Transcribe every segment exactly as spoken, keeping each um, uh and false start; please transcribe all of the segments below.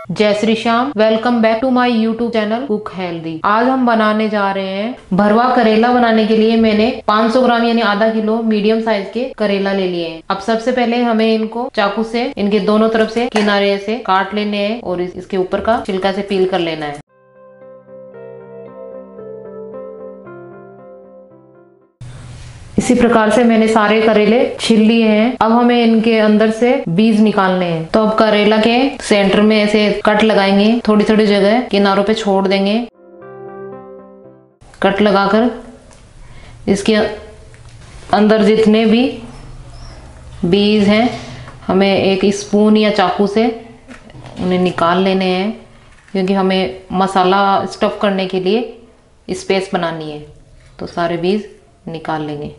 जय Shri Shyam. Welcome back to my YouTube channel cook healthy. आज हम बनाने जा रहे हैं भरवा करेला। बनाने के लिए मैंने पाँच सौ ग्राम यानी आधा किलो मीडियम साइज के करेला ले लिए हैं। अब सबसे पहले हमें इनको चाकू से इनके दोनों तरफ से किनारे से काट लेने हैं और इसके ऊपर का छिलका से पील कर लेना है। इसी प्रकार से मैंने सारे करेले छील लिए हैं। अब हमें इनके अंदर से बीज निकालने हैं। तो अब करेला के सेंटर में ऐसे कट लगाएंगे, थोड़ी थोड़ी जगह किनारों पे छोड़ देंगे। कट लगाकर इसके अंदर जितने भी बीज हैं हमें एक स्पून या चाकू से उन्हें निकाल लेने हैं, क्योंकि हमें मसाला स्टफ करने के लिए स्पेस बनानी है। तो सारे बीज निकाल लेंगे।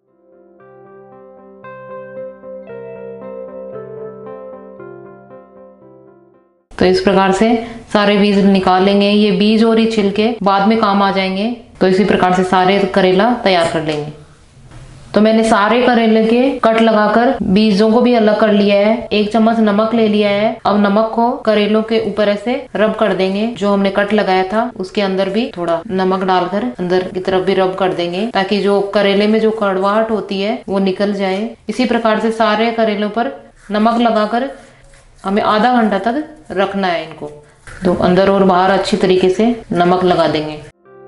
तो इस प्रकार से सारे बीज निकाल लेंगे। ये बीज और ये छिलके बाद में काम आ जाएंगे। तो इसी प्रकार से सारे करेला तैयार कर लेंगे। तो मैंने सारे करेले के कट लगाकर बीजों को भी अलग कर लिया है। एक चम्मच नमक ले लिया है। अब नमक को करेलों के ऊपर ऐसे रब कर देंगे। जो हमने कट लगाया था उसके अंदर भी थोड़ा नमक डालकर अंदर की तरफ भी रब कर देंगे, ताकि जो करेले में जो कड़वाहट होती है वो निकल जाए। इसी प्रकार से सारे करेलों पर नमक लगाकर हमें आधा घंटा तक रखना है इनको। तो अंदर और बाहर अच्छी तरीके से नमक लगा देंगे।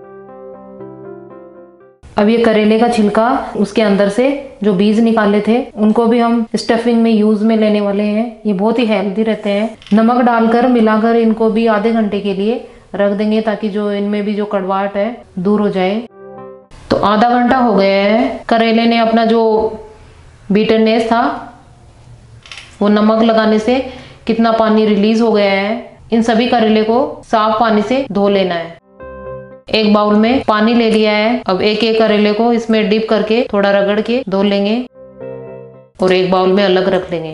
अब ये करेले का छिलका, उसके अंदर से जो बीज निकाले थे उनको भी हम स्टफिंग में यूज में लेने वाले हैं। ये बहुत ही हेल्दी रहते हैं। नमक डालकर मिलाकर इनको भी आधे घंटे के लिए रख देंगे, ताकि जो इनमें भी जो कड़वाहट है दूर हो जाए। तो आधा घंटा हो गया है। करेले ने अपना जो बिटरनेस था वो नमक लगाने से कितना पानी रिलीज हो गया है। इन सभी करेले को साफ पानी से धो लेना है। एक बाउल में पानी ले लिया है। अब एक एक करेले को इसमें डिप करके थोड़ा रगड़ के धो लेंगे और एक बाउल में अलग रख लेंगे।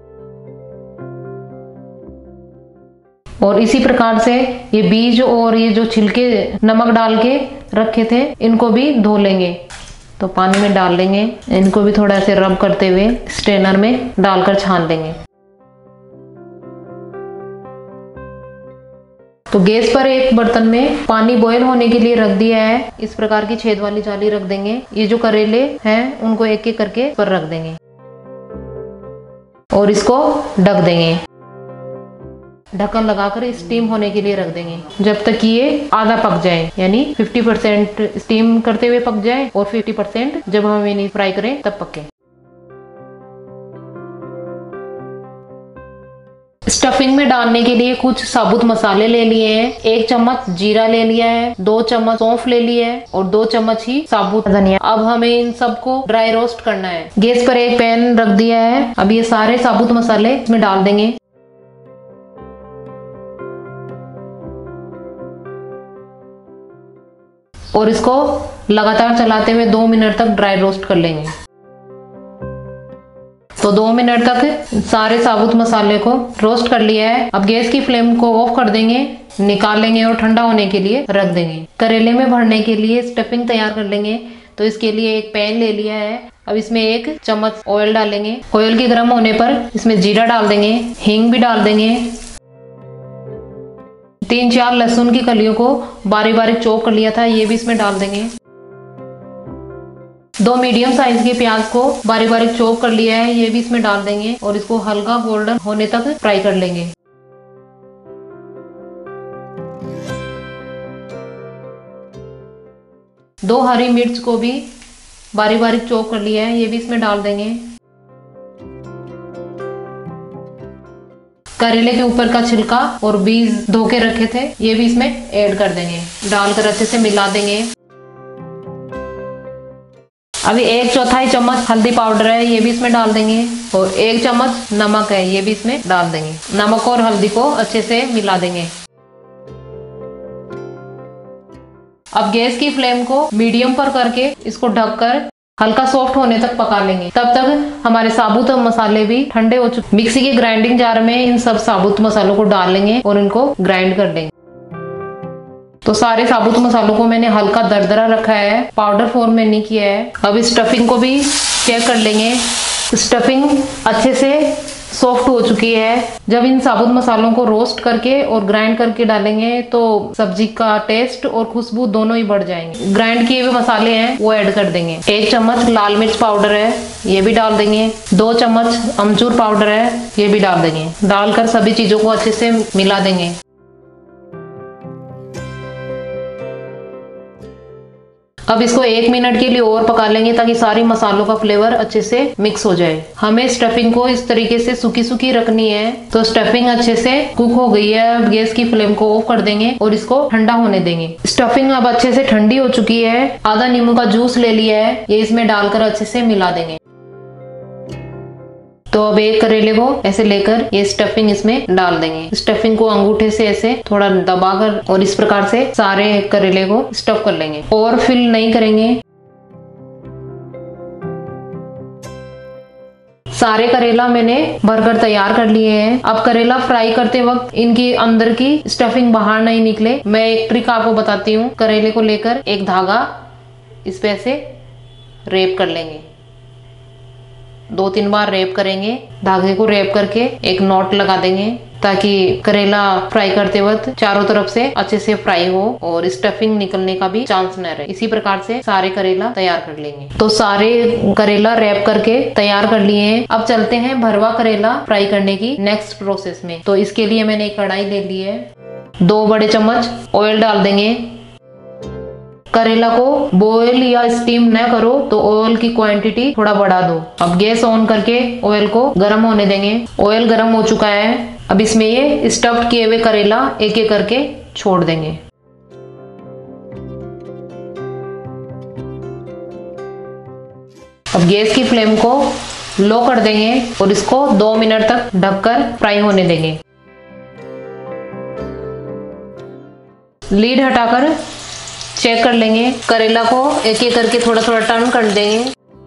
और इसी प्रकार से ये बीज और ये जो छिलके नमक डाल के रखे थे इनको भी धो लेंगे। तो पानी में डाल लेंगे, इनको भी थोड़ा ऐसे रब करते हुए स्ट्रेनर में डालकर छान लेंगे। तो गैस पर एक बर्तन में पानी बॉयल होने के लिए रख दिया है। इस प्रकार की छेद वाली जाली रख देंगे। ये जो करेले हैं उनको एक एक करके पर रख देंगे और इसको ढक देंगे। ढक्कन लगाकर स्टीम होने के लिए रख देंगे जब तक ये आधा पक जाए, यानी पचास परसेंट स्टीम करते हुए पक जाए और पचास परसेंट जब हम इन्हें फ्राई करें तब पके। स्टफिंग में डालने के लिए कुछ साबुत मसाले ले लिए हैं। एक चम्मच जीरा ले लिया है, दो चम्मच सौंफ ले लिया है और दो चम्मच ही साबुत धनिया। अब हमें इन सबको ड्राई रोस्ट करना है। गैस पर एक पैन रख दिया है। अब ये सारे साबुत मसाले इसमें डाल देंगे। और इसको लगातार चलाते हुए दो मिनट तक ड्राई रोस्ट कर लेंगे। तो दो मिनट तक सारे साबुत मसाले को रोस्ट कर लिया है। अब गैस की फ्लेम को ऑफ कर देंगे, निकाल लेंगे और ठंडा होने के लिए रख देंगे। करेले में भरने के लिए स्टफिंग तैयार कर लेंगे। तो इसके लिए एक पैन ले लिया है। अब इसमें एक चम्मच ऑयल डालेंगे। ऑयल के गर्म होने पर इसमें जीरा डाल देंगे, हींग भी डाल देंगे। तीन चार लहसुन की कलियों को बारीक बारीक चॉप कर लिया था, ये भी इसमें डाल देंगे। दो मीडियम साइज के प्याज को बारीक बारीक चॉप कर लिया है, ये भी इसमें डाल देंगे और इसको हल्का गोल्डन होने तक फ्राई कर लेंगे। दो हरी मिर्च को भी बारीक बारीक चॉप कर लिया है, ये भी इसमें डाल देंगे। करेले के ऊपर का छिलका और बीज धो के रखे थे ये भी इसमें ऐड कर देंगे। डालकर अच्छे से मिला देंगे। अभी एक चौथाई चम्मच हल्दी पाउडर है, ये भी इसमें डाल देंगे और एक चम्मच नमक है, ये भी इसमें डाल देंगे। नमक और हल्दी को अच्छे से मिला देंगे। अब गैस की फ्लेम को मीडियम पर करके इसको ढककर हल्का सॉफ्ट होने तक पका लेंगे। तब तक हमारे साबुत मसाले भी ठंडे हो चुके। मिक्सी के ग्राइंडिंग जार में इन सब साबुत मसालों को डाल लेंगे और इनको ग्राइंड कर लेंगे। तो सारे साबुत मसालों को मैंने हल्का दरदरा रखा है, पाउडर फॉर्म में नहीं किया है। अब इस स्टफिंग को भी चेक कर लेंगे। स्टफिंग अच्छे से सॉफ्ट हो चुकी है। जब इन साबुत मसालों को रोस्ट करके और ग्राइंड करके डालेंगे तो सब्जी का टेस्ट और खुशबू दोनों ही बढ़ जाएंगे। ग्राइंड किए हुए मसाले हैं वो ऐड कर देंगे। एक चम्मच लाल मिर्च पाउडर है, ये भी डाल देंगे। दो चम्मच अमचूर पाउडर है, ये भी डाल देंगे। डालकर सभी चीजों को अच्छे से मिला देंगे। अब इसको एक मिनट के लिए और पका लेंगे ताकि सारी मसालों का फ्लेवर अच्छे से मिक्स हो जाए। हमें स्टफिंग को इस तरीके से सूखी सूखी रखनी है। तो स्टफिंग अच्छे से कुक हो गई है। अब गैस की फ्लेम को ऑफ कर देंगे और इसको ठंडा होने देंगे। स्टफिंग अब अच्छे से ठंडी हो चुकी है। आधा नींबू का जूस ले लिया है, ये इसमें डालकर अच्छे से मिला देंगे। तो अब एक करेले को ऐसे लेकर ये स्टफिंग इसमें डाल देंगे। स्टफिंग को अंगूठे से ऐसे थोड़ा दबाकर और इस प्रकार से सारे करेले को स्टफ कर लेंगे और फिल नहीं करेंगे। सारे करेला मैंने भरकर तैयार कर लिए हैं। अब करेला फ्राई करते वक्त इनकी अंदर की स्टफिंग बाहर नहीं निकले, मैं एक ट्रिक आपको बताती हूँ। करेले को लेकर एक धागा इस पे ऐसे रेप कर लेंगे। दो तीन बार रेप करेंगे। धागे को रेप करके एक नॉट लगा देंगे ताकि करेला फ्राई करते वक्त चारों तरफ से अच्छे से फ्राई हो और स्टफिंग निकलने का भी चांस न रहे। इसी प्रकार से सारे करेला तैयार कर लेंगे। तो सारे करेला रेप करके तैयार कर लिए हैं। अब चलते हैं भरवा करेला फ्राई करने की नेक्स्ट प्रोसेस में। तो इसके लिए मैंने एक कढ़ाई ले ली है। दो बड़े चम्मच ऑयल डाल देंगे। करेला को बॉयल या स्टीम न करो तो ऑयल की क्वांटिटी थोड़ा बढ़ा दो। अब गैस ऑन करके ऑयल को गर्म होने देंगे। ऑयल गर्म हो चुका है। अब इसमें ये स्टफ्ड किए हुए करेला एक एक करके छोड़ देंगे। अब गैस की फ्लेम को लो कर देंगे और इसको दो मिनट तक ढककर फ्राई होने देंगे। लीड हटाकर चेक कर लेंगे। करेला को एक एक करके थोड़ा थोड़ा टर्न कर देंगे।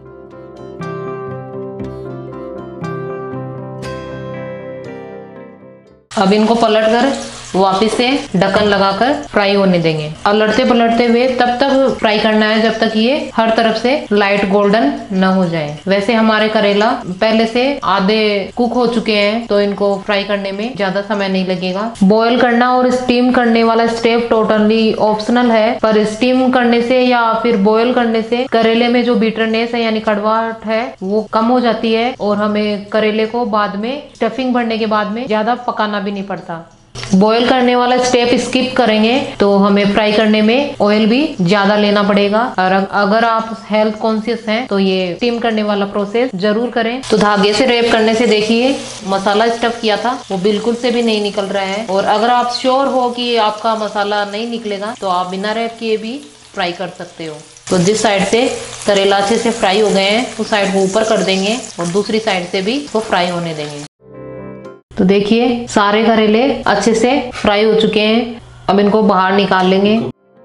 अब इनको पलटकर वापस से ढक्कन लगाकर फ्राई होने देंगे। पलटते पलटते हुए तब तक फ्राई करना है जब तक ये हर तरफ से लाइट गोल्डन न हो जाए। वैसे हमारे करेला पहले से आधे कुक हो चुके हैं तो इनको फ्राई करने में ज्यादा समय नहीं लगेगा। बॉईल करना और स्टीम करने वाला स्टेप टोटली ऑप्शनल है, पर स्टीम करने से या फिर बॉईल करने से करेले में जो बिटरनेस है यानी कड़वाहट है वो कम हो जाती है और हमें करेले को बाद में स्टफिंग भरने के बाद में ज्यादा पकाना भी नहीं पड़ता। बॉईल करने वाला स्टेप स्किप करेंगे तो हमें फ्राई करने में ऑयल भी ज्यादा लेना पड़ेगा। और अगर आप हेल्थ कॉन्शियस हैं तो ये स्टीम करने वाला प्रोसेस जरूर करें। तो धागे से रेप करने से देखिए मसाला स्टफ किया था वो बिल्कुल से भी नहीं निकल रहा है। और अगर आप श्योर हो कि आपका मसाला नहीं निकलेगा तो आप बिना रेप किए भी फ्राई कर सकते हो। तो जिस साइड से करेला अच्छे से फ्राई हो गए हैं उस साइड को ऊपर कर देंगे और दूसरी साइड से भी वो फ्राई होने देंगे। तो देखिए सारे करेले अच्छे से फ्राई हो चुके हैं। अब इनको बाहर निकाल लेंगे।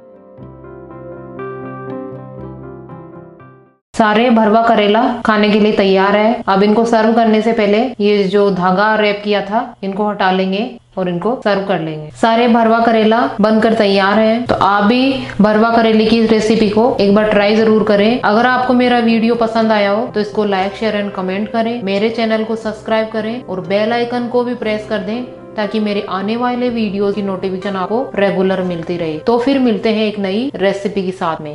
सारे भरवा करेला खाने के लिए तैयार है। अब इनको सर्व करने से पहले ये जो धागा रैप किया था इनको हटा लेंगे और इनको सर्व कर लेंगे। सारे भरवा करेला बनकर तैयार है। तो आप भी भरवा करेले की रेसिपी को एक बार ट्राई जरूर करें। अगर आपको मेरा वीडियो पसंद आया हो तो इसको लाइक शेयर एंड कमेंट करें। मेरे चैनल को सब्सक्राइब करें और बेल आइकन को भी प्रेस कर दें ताकि मेरे आने वाले वीडियो की नोटिफिकेशन आपको रेगुलर मिलती रहे। तो फिर मिलते हैं एक नई रेसिपी के साथ में।